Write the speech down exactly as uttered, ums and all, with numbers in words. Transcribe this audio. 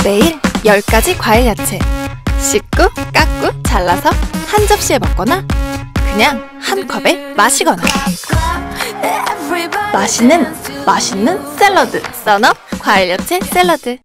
매일 열 가지 과일 야채 씻고 깎고 잘라서 한 접시에 먹거나 그냥 한 컵에 마시거나 맛있는 맛있는 샐러드 썬업 과일 야채 샐러드.